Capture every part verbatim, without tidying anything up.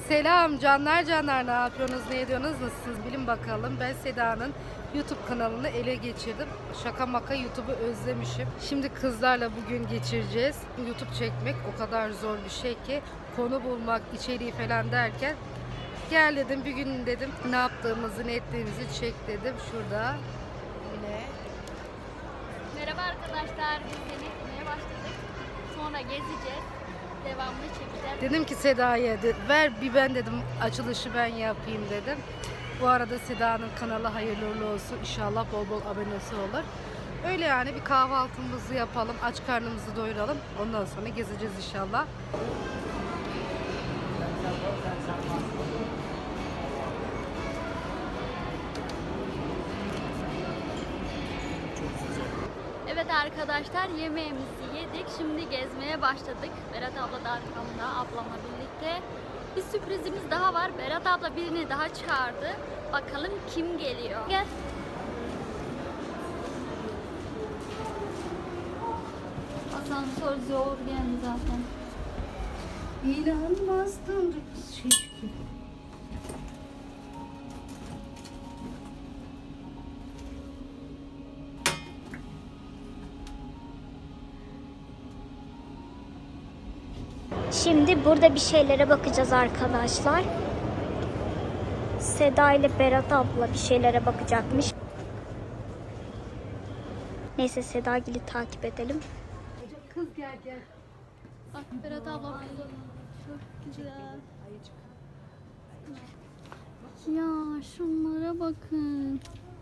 Selam canlar canlar, ne yapıyorsunuz, ne ediyorsunuz, nasılsınız bilin bakalım. Ben Seda'nın YouTube kanalını ele geçirdim. Şaka maka YouTube'u özlemişim. Şimdi kızlarla bugün geçireceğiz. YouTube çekmek o kadar zor bir şey ki, konu bulmak, içeriği falan derken gel dedim bir gün dedim ne yaptığımızı, ne ettiğimizi çek dedim. Şurada yine. Merhaba arkadaşlar, biz yeni gitmeye başladık. Sonra gezeceğiz. Devamlı çekeceğiz. Dedim ki Seda'ya ver bir ben dedim açılışı ben yapayım dedim. Bu arada Seda'nın kanalı hayırlı uğurlu olsun. İnşallah bol bol abonesi olur. Öyle yani bir kahvaltımızı yapalım, aç karnımızı doyuralım. Ondan sonra gezeceğiz inşallah. Evet arkadaşlar, yemeğimizi yedik. Şimdi gezmeye başladık. Berat abla da arkamda, ablamla birlikte. Bir sürprizimiz daha var. Berat abla birini daha çağırdı. Bakalım kim geliyor. Gel. Asansör zor geldi zaten. İnanmazdım. Şimdi burada bir şeylere bakacağız arkadaşlar. Seda ile Berat abla bir şeylere bakacakmış. Neyse Sedagil'i takip edelim. Kız gel gel. Bak Berat abla çok güzel. Ya şunlara bakın.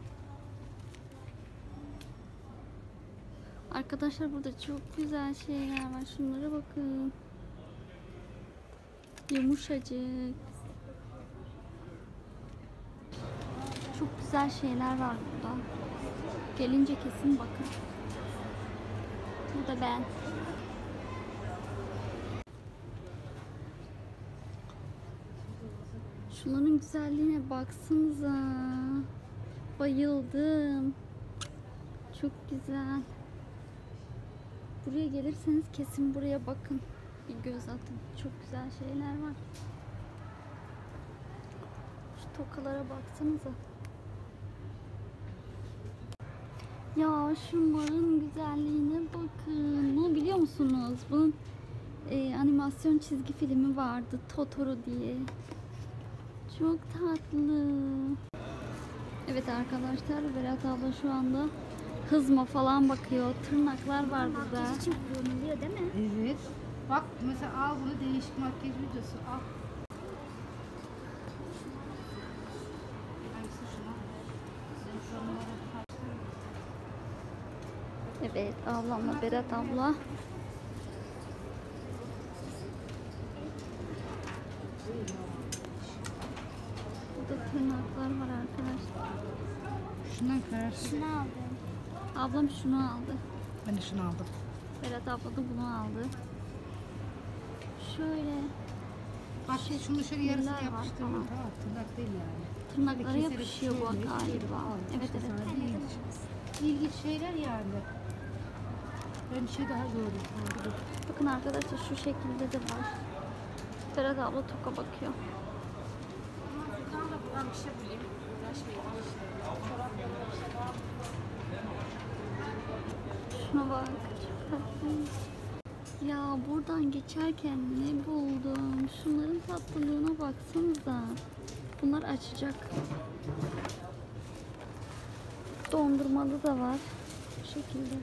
Arkadaşlar burada çok güzel şeyler var. Şunlara bakın. Yumuşacık. Çok güzel şeyler var burada. Gelince kesin bakın. Bu da ben. Şunların güzelliğine baksanıza. Bayıldım. Çok güzel. Buraya gelirseniz kesin buraya bakın. Bir göz atın. Çok güzel şeyler var. Şu tokalara baksanıza. Ya şunların güzelliğine bakın. Ne biliyor musunuz? Bunun e, animasyon çizgi filmi vardı. Totoro diye. Çok tatlı. Evet arkadaşlar, Berat abla şu anda hızma falan bakıyor. Tırnaklar var burada. Makyaj için kullanılıyor değil mi? Evet. Bak mesela al bunu, değişik makyaj videosu al. Hangisi şuna? Evet, ablamla Berat abla. Burada tırnaklar var arkadaşlar. Şundan kararsın. Şunu aldım. Ablam şunu aldı. Ben de şunu aldım. Berat abla da bunu aldı. Şöyle Bak Şey, şunu şöyle yarısını tüyler var yapıştırdım. falan. Tamam, tırnak değil yani. tırnaklara Böyle keserek yapışıyor bu şöyle, galiba. al, Evet işte evet. sana ilginç. İlginç şeyler yani. Ben bir şey daha gördüm. Bakın arkadaşlar şu şekilde de var. Berat abla toka bakıyor. Ben bir şey bulayım. Şuna bak. Çok tatlı. Ya buradan geçerken ne buldum? Şunların tatlılığına baksanıza. Bunlar açacak. Dondurmalı da var. Bu şekilde.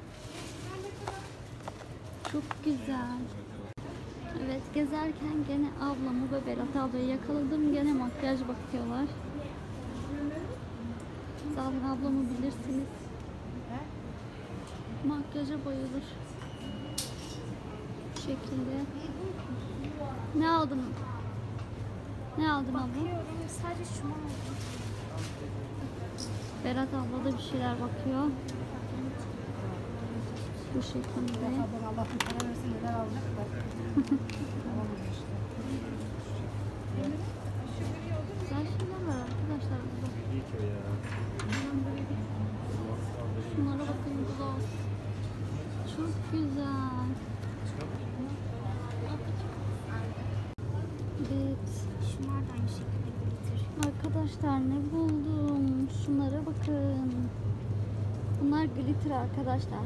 Çok güzel. Evet, gezerken gene ablamı ve Berat ablayı yakaladım. Gene makyaj bakıyorlar. Zaten ablamı bilirsiniz. Makyaja bayılır. Bu şekilde. Ne aldın? Ne aldın abla? Sadece şunu aldım. Berat abla da bir şeyler bakıyor. Bu şekilde. Allah Allah bir para versin neler alacak da. Güzel şeyler var arkadaşlar burada. Şunlara bakın, gloss. Çok güzel. Evet. Şunlar da aynı şekilde glitter. Arkadaşlar ne buldum? Şunlara bakın. Bunlar glitter arkadaşlar.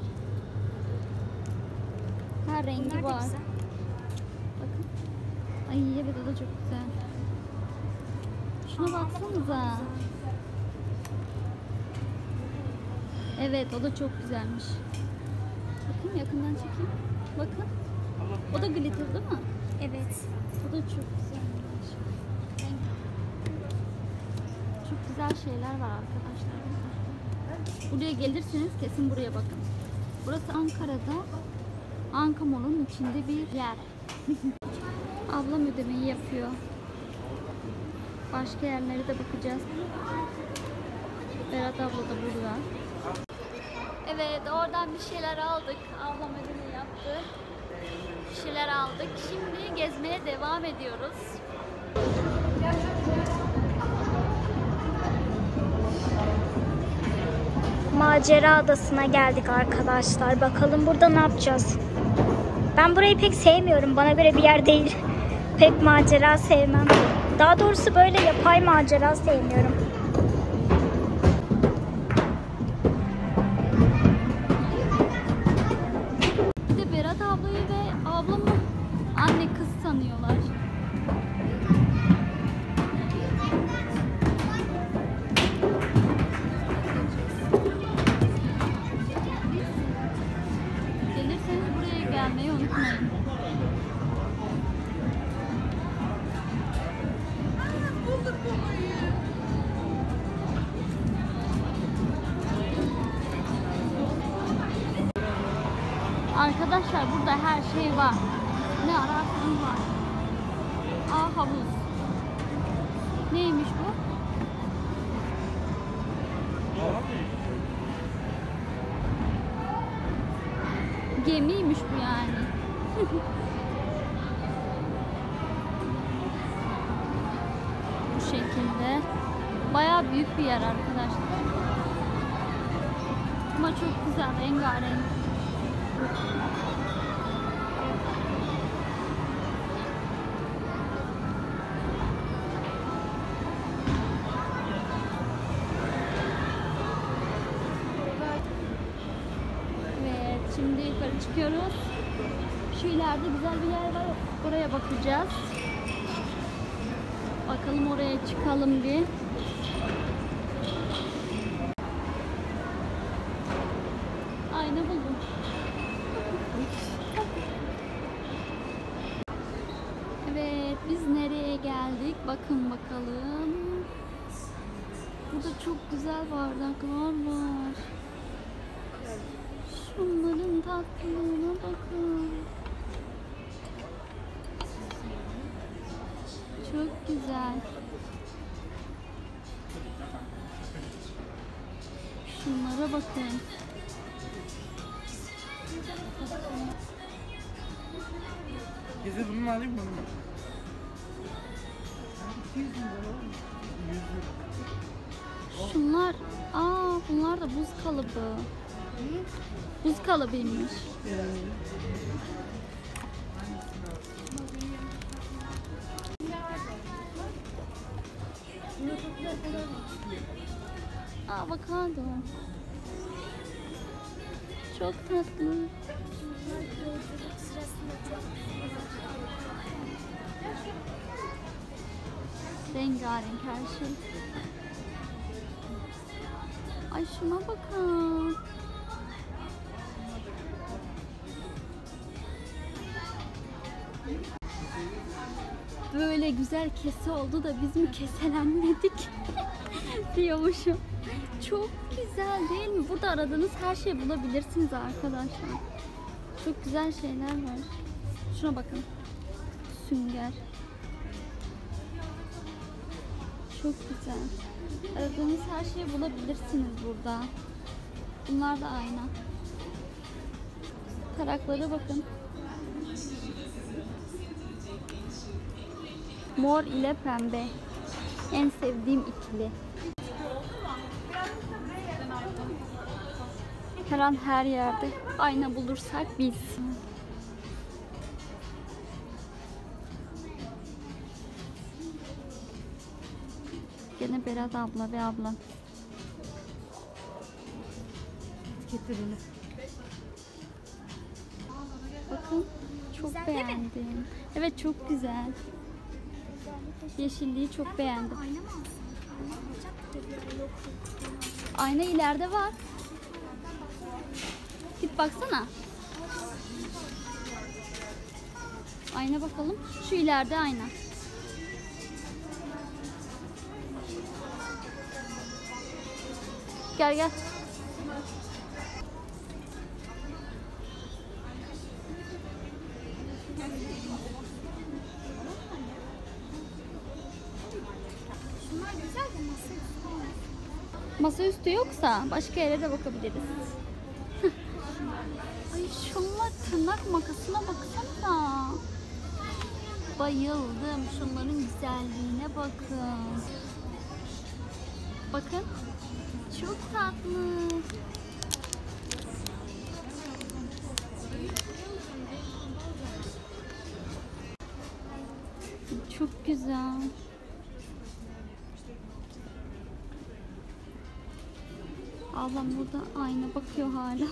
Her rengi Bunlar da var. güzel. Bakın. Ay evet o da çok güzel. Şuna baksanıza. Evet o da çok güzelmiş. Bakın yakından çekeyim. Bakın. O da glitter değil mi? Evet. O da çok güzelmiş. Çok güzel şeyler var arkadaşlar. Buraya gelirseniz kesin buraya bakın. Burası Ankara'da. Anka Mall'un içinde bir yer. Ablam ödemeyi yapıyor. Başka yerlere de bakacağız. Berat abla da burada. Evet oradan bir şeyler aldık. Ablam ödemeyi yaptı. Bir şeyler aldık. Şimdi gezmeye devam ediyoruz. Macera adasına geldik arkadaşlar. Bakalım burada ne yapacağız? Ben burayı pek sevmiyorum. Bana göre bir yer değil. Pek macera sevmem. Daha doğrusu böyle yapay macera sevmiyorum. Bir de Berat ablayı ve ablamı anne kız sanıyorlar. Gelirseniz buraya gelmeyi unutmayın. Arkadaşlar burada her şey var. Ne ararsanız var. Aa havuz. Neymiş bu? Gemiymiş bu yani. Bu şekilde. Bayağı büyük bir yer arkadaşlar. Ama çok güzel, rengarenk. Evet, şimdi yukarı çıkıyoruz. Şu ileride güzel bir yer var. Oraya bakacağız. Bakalım oraya çıkalım bir. Ayna buldum. Evet, biz nereye geldik? Bakın bakalım. Burada çok güzel bardaklar var. Şunların tatlılığına bakın. Çok güzel. Şunlara bakın. Gezi bunu alayım mı? Şunlar, aa bunlar da buz kalıbı. Buz kalıbıymış. Avokado. Çok tatlı. Rengarenk her şey. Ay şuna bakın. Böyle güzel kese oldu da biz mi keselenmedik diyormuşum. Çok güzel değil mi? Burada aradığınız her şeyi bulabilirsiniz arkadaşlar. Çok güzel şeyler var. Şuna bakın. Sünger. Çok güzel. Aradığınız her şeyi bulabilirsiniz burada. Bunlar da ayna. Taraklara bakın. Mor ile pembe. En sevdiğim ikili. Her an her yerde ayna bulursak biz. Gene Berat abla ve ablam. Getirelim. Bakın çok Güzel değil mi? beğendim. Evet çok güzel. Yeşilliği çok beğendim. Ayna mı alsın? Ayna alacak dediler. Yok. Ayna ileride var. Git baksana. Ayna bakalım. Şu ileride ayna. Gel gel. Şunlar güzel de nasıl? Masaüstü yoksa başka yere de bakabiliriz. Ay şunlar tırnak makasına baksana. Bayıldım. Şunların güzelliğine bakın. Bakın. Çok tatlı. Çok güzel. Ablam burada ayna bakıyor hala.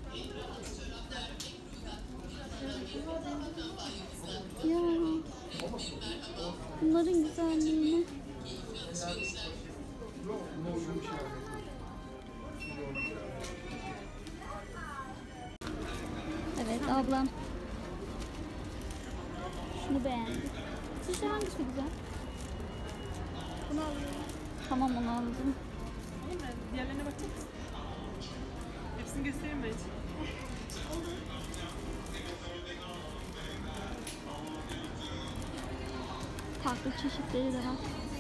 Ya bunların güzelliğini. Evet ablam. Şunu beğendim. Sizce hangisi güzel? Bunu alayım. Tamam onu aldım. Oğlum ben diğerlerine bakacak mısın? Hepsini göstereyim ben hiç. Farklı çeşitleri de var.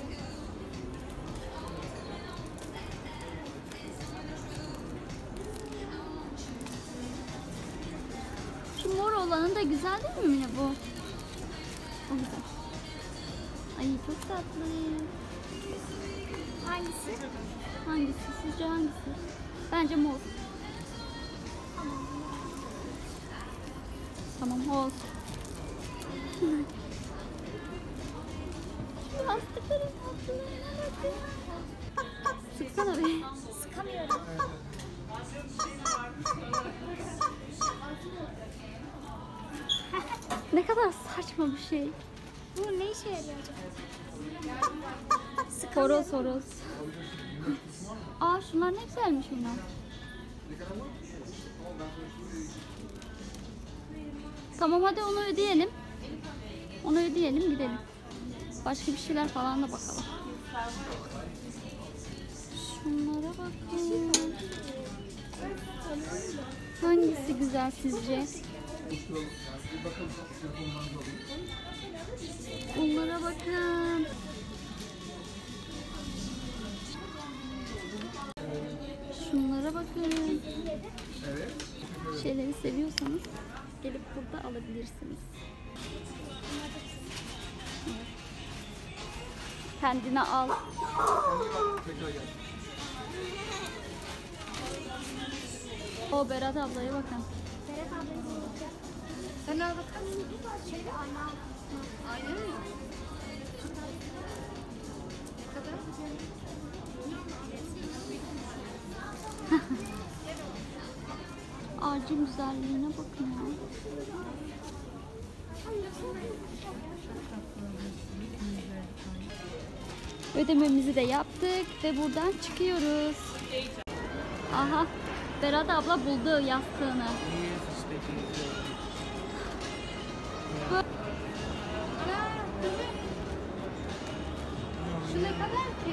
Şu mor olanı da güzel değil mi Mine bu? O güzel. Ay çok tatlı. Hangisi? Hangisi? Sizce hangisi? Bence mor. Tamam o olsun. Lastiklerin tatlılığına bakın. Sıksana be. Sıkamıyorum. Ne kadar saçma bir şey. Bu ne işe yarıyor acaba? Horoz horoz. Aa şunlar ne güzelmiş bunlar. Tamam hadi onu ödeyelim. Onu ödeyelim gidelim. Başka bir şeyler falan da bakalım. Şunlara bakın. Hangisi güzel sizce? Bunlara bakın. Şunlara bakın. Şeyleri seviyorsanız gelip burada alabilirsiniz. Kendine al. O Berat ablaya bakın. Berat ablayı bulacağım. Sen al bakalım. Şöyle ayna al. Aynen mi? Ne kadar? Ağacın güzelliğine bakın ya. Ödememizi de yaptık ve buradan çıkıyoruz. Aha, Berat abla buldu yastığını. Ana, değil mi? Şu ne kadar ki?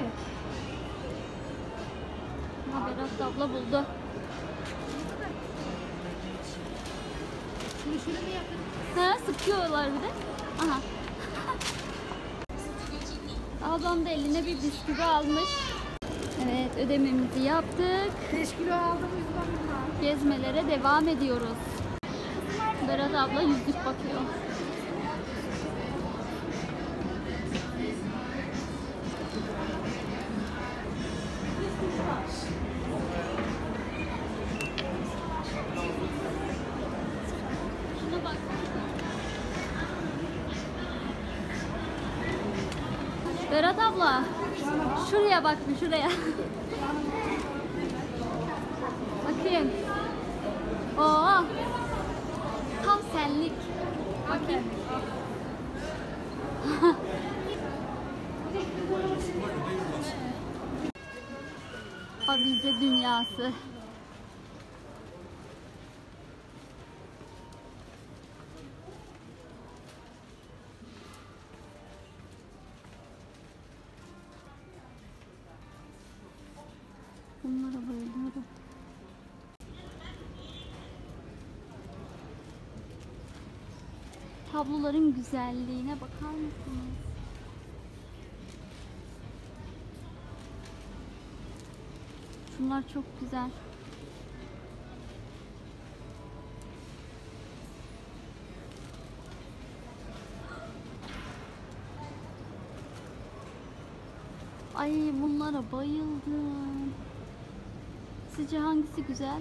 Ha, Berat abla buldu. Şunu şöyle mi yapın? Ha, sıkıyorlar bir de. Aha. Ablam da eline bir bisküvi almış. Evet, ödememizi yaptık. beş kilo aldım yüzden bundan. Gezmelere devam ediyoruz. Berat abla yüzlük bakıyor. Şuna bak. Berat abla, şuraya bak bir şuraya. Bakayım. Oo, tam senlik. Bakayım. Avize dünyası. Bunlara bayılıyorum. Tabloların güzelliğine bakar mısınız? Şunlar çok güzel. Ay bunlara bayıldım. Sizce hangisi güzel?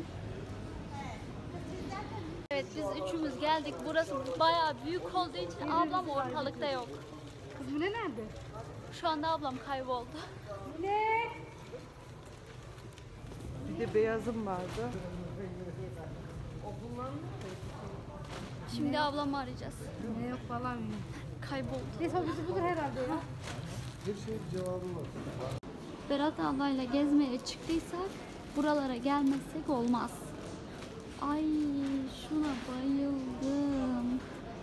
Evet biz üçümüz geldik. Burası bayağı büyük olduğu için ablam ortalıkta yok. Kız Mine nerede? Şu anda ablam kayboldu. Ne? Bir de beyazım vardı. Şimdi ablamı arayacağız. Ne yok falan mı? Kayboldu. Neyse o bizi bulur herhalde ya. Bir şey cevabım var. Berat ablayla gezmeye çıktıysak buralara gelmezsek olmaz. Ay şuna bayıldım.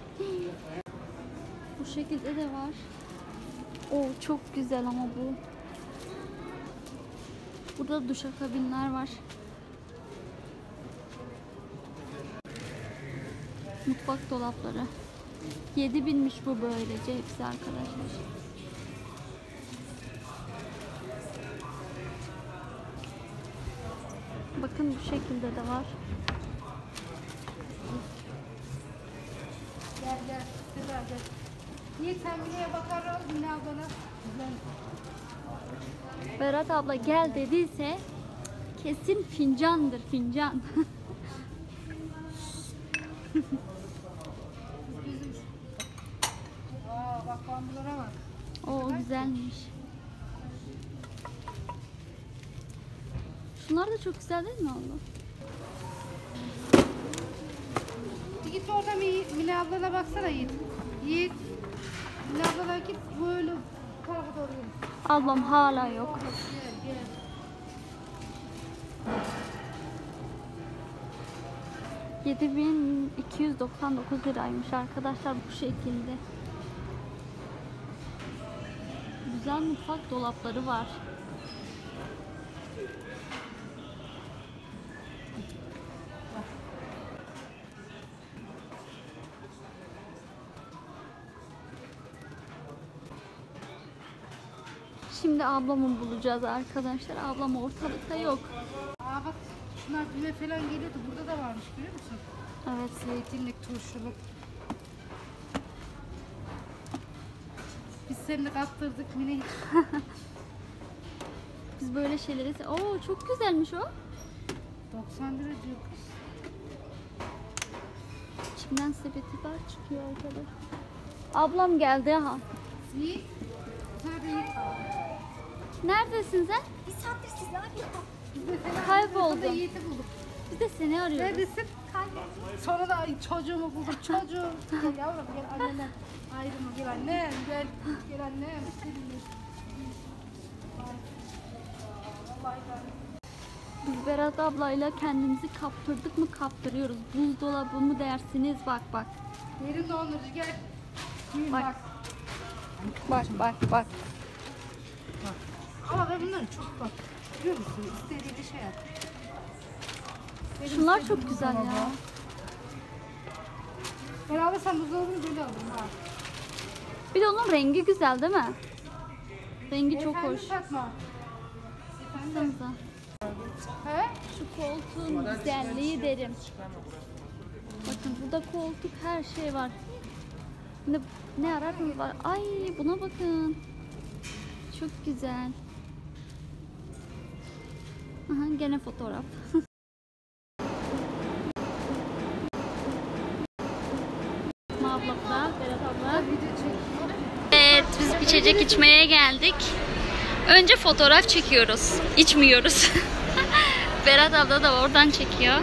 Bu şekilde de var. Oo çok güzel ama bu. Burada duşakabinler var. Mutfak dolapları. yedi binmiş bu böylece hepsi arkadaşlar. Bakın bu şekilde de var. Gel gel. Güzel gel. Niye sen Mine'ye bakar ol Mine ablana? Güzel. Berat abla gel dediyse kesin fincandır fincan. Aa bak bambulara bak. O güzelmiş. Şunlar da çok güzel değil mi abla? Bir git orada Mine Mine ablana baksana Yiğit. Yiğit. Mine ablana git böyle bu tarafa doğru git. Ablam hala yok. Gel gel. yedi bin iki yüz doksan dokuz liraymış arkadaşlar bu şekilde. Güzel mutfak dolapları var. Şimdi ablamı bulacağız arkadaşlar. Ablam ortalıkta yok. Aa bak şunlar düğme falan geliyordu. Burada da varmış biliyor musun? Evet. Zeytinlik, turşuluk. Biz seninle kaptırdık Mine hiç. Biz böyle şeyleri... Oo çok güzelmiş o. doksan lira diyor kız. İçinden sepeti var çıkıyor arkadaşlar. Ablam geldi ha. Yiğit. Nerede Yiğit? Neredesin sen? Bir saattir sizi arıyorum. Biz de seni Kayboldum. Burada Yiğit'i bulduk. Biz de seni arıyoruz. Neredesin? Sonra da ay, çocuğumu bulduk. Çocuğum. Gel yavrum gel annene. Ayrılma gel annem. Gel. Gel annem. Vallahi ben. Biz Berat ablayla kendimizi kaptırdık mı kaptırıyoruz. Buzdolabı mı dersiniz bak bak. Yerin dondurucu gel. Yiyin Bak. bak. Bak bak bak. Ama ben bunları çok bak. Biliyor musun? İstediğini şey yap. Benim Şunlar istediğim çok güzel buzdolabı. ya. Beraber sen buzdolabını böyle aldın ha. Bir de onun rengi güzel değil mi? Rengi çok Efendim hoş. Fatma. Efendim. Baksanıza. He? Şu koltuğun güzelliği derim. Bakın burada koltuk her şey var. Ne, ne ararsanız var. Ay buna bakın. Çok güzel. Aha gene fotoğraf. Abla da, Berat abla. Video çek. Evet biz içecek içmeye geldik. Önce fotoğraf çekiyoruz. İçmiyoruz. Berat abla da oradan çekiyor.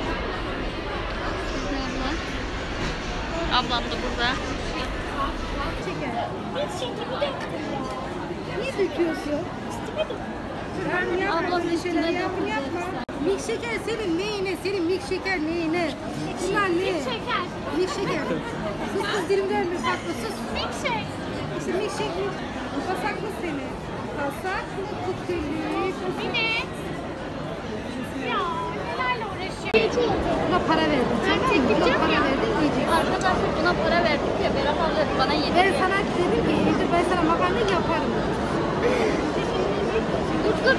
Abla. Ablam da burada. Niye döküyorsun? Ablam üstüne yapma. Mik şeker senin neyine? Senin mik şeker neyine? Bunlar ne? Mik şeker. Mik şeker. Sus kız dilimden mi saklı sus. Mik şeker. İşte mik şeker. Pasaklı seni. Pasaklı kutulik. Mine. Ya nelerle uğraşıyor? Buna para verdim. Tamam mı? Buna para verdim. Yiyeceksin. Arkadaşlar buna para verdik ya. Berat abla bana yedi. Ben sana dedim ki evde ben sana makarna yaparım. Dur dur.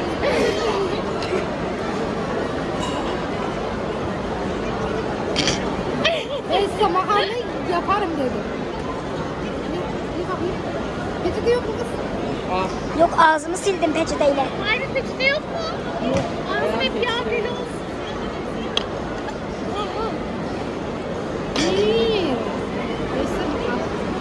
Ben size makarna yaparım dedim. Ne bakayım? Peçete yok mu kız? Yok, ağzımı sildim peçeteyle. Ayrı peçete yok mu? Yok. Ağzım hep yağ deli olsun. İyi. Neyse bakalım.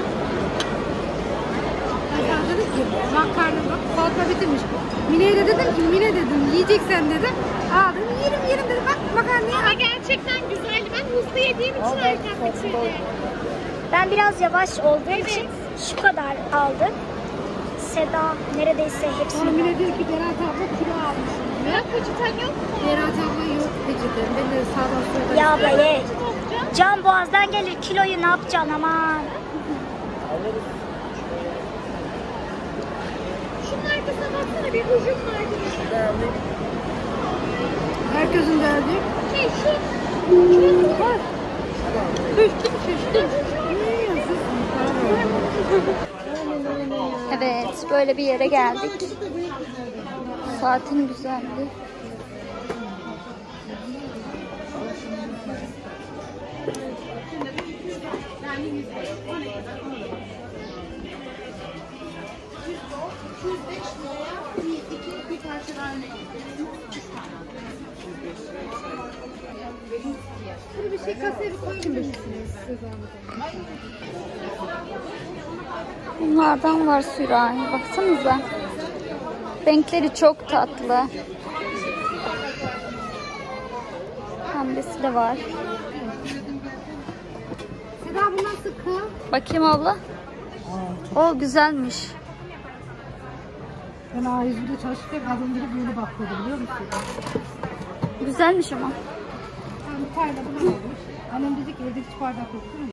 Ben sana dedim ki makarna bak salata bitirmiş. Mine'ye de dedim ki Mine dedim yiyeceksen dedim. Aa dedim yerim yerim dedim bak makarnayı. Ama gerçekten güzeldi. Ben hızlı yediğim için erken bitirdim. Ben biraz yavaş olduğum için şu kadar aldım. Seda neredeyse Sonra hepsini. Mine diyor ki Berat abla kilo almış. Ya peçeten yok mu? Berat abla yok peçeten. Ben de sağdan soldan. Ya abla ye. Can boğazdan gelir, kiloyu ne yapacaksın aman. Şunun arkasına baksana bir ucum vardı. Herkesin derdi. Şey şu. Şu var. Şiştim şiştim. Evet, böyle bir yere geldik. Saatin güzeldi. Bir şey kasaya bir koyabilir misiniz? Bunlardan var sürahi. Baksanıza. Renkleri çok tatlı. Pembesi de var. Seda bu nasıl kıl? Bakayım abla. O güzelmiş. Ben A yüzünde çalışırken kadın biri böyle bakıyordu biliyor musun? Güzelmiş ama. Ben bir tane bunu almış. Annem dedi ki evde hiç bardak yok değil mi?